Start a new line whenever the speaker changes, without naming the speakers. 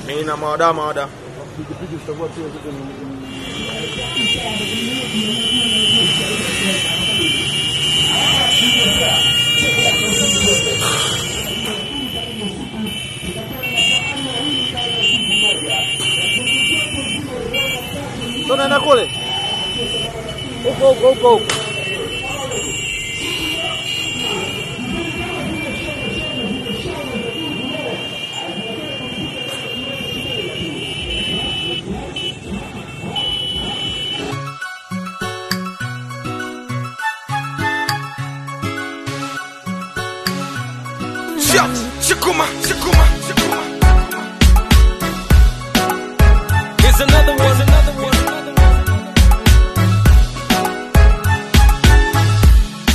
Mimi na mada.
Pikipiki zitakuwa pia zote ni
tunaenda kule. Huko. Shikuma.